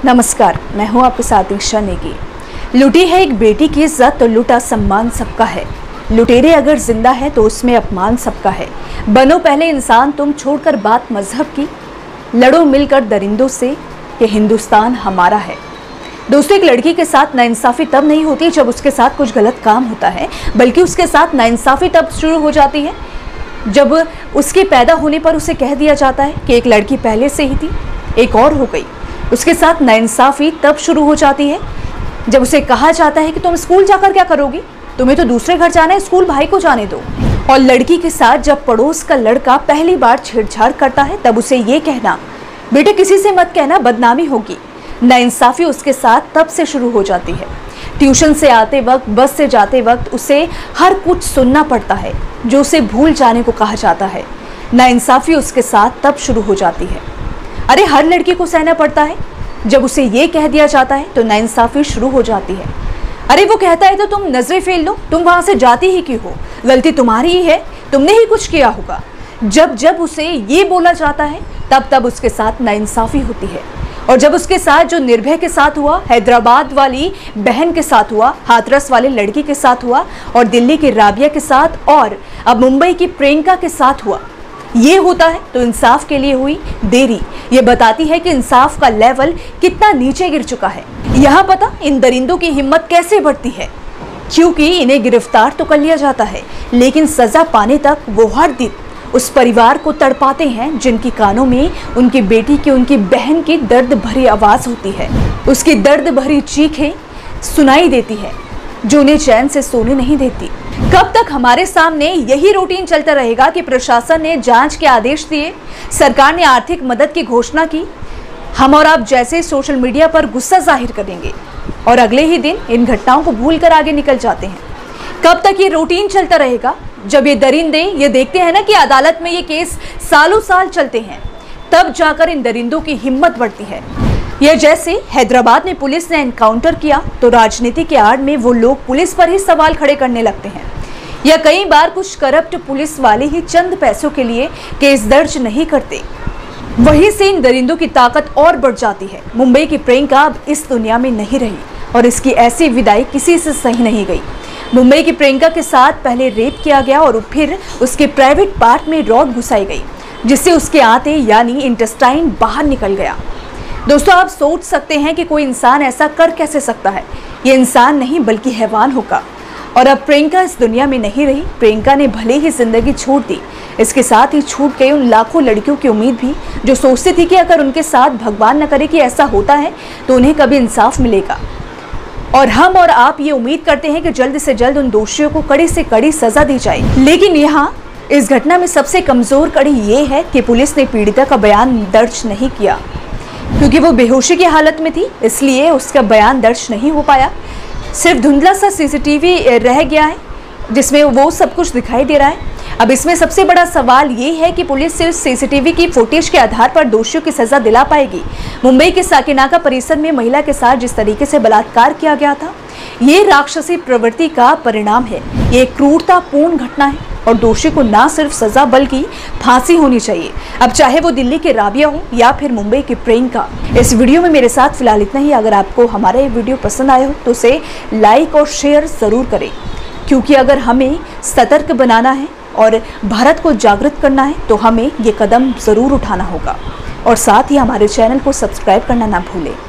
नमस्कार, मैं हूं आपके साथ दीक्षा नेगी। लुटी है एक बेटी की इज्जत तो लुटा सम्मान सबका है। लुटेरे अगर जिंदा है तो उसमें अपमान सबका है। बनो पहले इंसान तुम, छोड़कर बात मजहब की, लड़ो मिलकर दरिंदों से, ये हिंदुस्तान हमारा है। दोस्तों, एक लड़की के साथ नाइंसाफी तब नहीं होती जब उसके साथ कुछ गलत काम होता है, बल्कि उसके साथ नाइंसाफी तब शुरू हो जाती है जब उसके पैदा होने पर उसे कह दिया जाता है कि एक लड़की पहले से ही थी, एक और हो गई। उसके साथ नाइंसाफी तब शुरू हो जाती है जब उसे कहा जाता है कि तुम स्कूल जाकर क्या करोगी, तुम्हें तो दूसरे घर जाना है, स्कूल भाई को जाने दो। और लड़की के साथ जब पड़ोस का लड़का पहली बार छेड़छाड़ करता है तब उसे ये कहना, बेटे किसी से मत कहना, बदनामी होगी। नाइंसाफी उसके साथ तब से शुरू हो जाती है। ट्यूशन से आते वक्त, बस से जाते वक्त उसे हर कुछ सुनना पड़ता है जो उसे भूल जाने को कहा जाता है। नाइंसाफी उसके साथ तब शुरू हो जाती है। अरे हर लड़की को सहना पड़ता है। जब उसे ये कह दिया जाता है तो नाइंसाफी शुरू हो जाती है। अरे वो कहता है तो तुम नजरें फेर लो, तुम वहां से जाती ही क्यों हो, गलती तुम्हारी ही है, तुमने ही कुछ किया होगा। जब जब उसे ये बोला जाता है तब तब उसके साथ नाइंसाफी होती है। और जब उसके साथ जो निर्भय के साथ हुआ, हैदराबाद वाली बहन के साथ हुआ, हाथरस वाले लड़की के साथ हुआ, और दिल्ली की राबिया के साथ, और अब मुंबई की प्रियंका के साथ हुआ, ये होता है तो इंसाफ के लिए हुई देरी ये बताती है कि इंसाफ का लेवल कितना नीचे गिर चुका है। यहाँ पता इन दरिंदों की हिम्मत कैसे बढ़ती है, क्योंकि इन्हें गिरफ्तार तो कर लिया जाता है लेकिन सजा पाने तक वो हर दिन उस परिवार को तड़पाते हैं जिनकी कानों में उनकी बेटी की, उनकी बहन की दर्द भरी आवाज होती है। उसकी दर्द भरी चीखें सुनाई देती है जो उन्हें चैन से सोने नहीं देती। कब तक हमारे सामने यही रूटीन चलता रहेगा कि प्रशासन ने जांच के आदेश दिए, सरकार ने आर्थिक मदद की घोषणा की, हम और आप जैसे सोशल मीडिया पर गुस्सा जाहिर करेंगे और अगले ही दिन इन घटनाओं को भूलकर आगे निकल जाते हैं। कब तक ये रूटीन चलता रहेगा? जब ये दरिंदे ये देखते हैं ना कि अदालत में ये केस सालों साल चलते हैं, तब जाकर इन दरिंदों की हिम्मत बढ़ती है। यह जैसे हैदराबाद में पुलिस ने एनकाउंटर किया तो राजनीति के आड़ में वो लोग पुलिस पर ही सवाल खड़े करने लगते हैं, या कई बार कुछ करप्ट पुलिस वाले ही चंद पैसों के लिए केस दर्ज नहीं करते। वहीं से इन दरिंदों की ताकत और बढ़ जाती है। मुंबई की प्रियंका अब इस दुनिया में नहीं रही और इसकी ऐसी विदाई किसी से सही नहीं गई। मुंबई की प्रियंका के साथ पहले रेप किया गया और फिर उसके प्राइवेट पार्ट में रॉड घुसाई गई, जिससे उसके आंते यानी इंटेस्टाइन बाहर निकल गया। दोस्तों, आप सोच सकते हैं कि कोई इंसान ऐसा कर कैसे सकता है। ये इंसान नहीं बल्कि हैवान होगा। और अब प्रियंका इस दुनिया में नहीं रही। प्रियंका ने भले ही जिंदगी छोड़ दी, इसके साथ ही छूट गई उन लाखों लड़कियों की उम्मीद भी जो सोचती थी कि अगर उनके साथ भगवान न करे कि ऐसा होता है तो उन्हें कभी इंसाफ मिलेगा। और हम और आप ये उम्मीद करते हैं कि जल्द से जल्द उन दोषियों को कड़ी से कड़ी सजा दी जाए। लेकिन यहाँ इस घटना में सबसे कमजोर कड़ी ये है कि पुलिस ने पीड़िता का बयान दर्ज नहीं किया, क्योंकि वो बेहोशी की हालत में थी, इसलिए उसका बयान दर्ज नहीं हो पाया। सिर्फ धुंधला सा सीसीटीवी रह गया है जिसमें वो सब कुछ दिखाई दे रहा है। अब इसमें सबसे बड़ा सवाल ये है कि पुलिस सिर्फ सीसीटीवी की फुटेज के आधार पर दोषियों की सजा दिला पाएगी। मुंबई के साकिनाका परिसर में महिला के साथ जिस तरीके से बलात्कार किया गया था, ये राक्षसी प्रवृत्ति का परिणाम है। ये क्रूरतापूर्ण घटना है और दोषी को ना सिर्फ सजा बल्कि फांसी होनी चाहिए। अब चाहे वो दिल्ली के राबिया हो या फिर मुंबई की प्रियंका। इस वीडियो में मेरे साथ फिलहाल इतना ही। अगर आपको हमारा ये वीडियो पसंद आया हो तो उसे लाइक और शेयर जरूर करें, क्योंकि अगर हमें सतर्क बनाना है और भारत को जागृत करना है तो हमें ये कदम जरूर उठाना होगा। और साथ ही हमारे चैनल को सब्सक्राइब करना ना भूलें।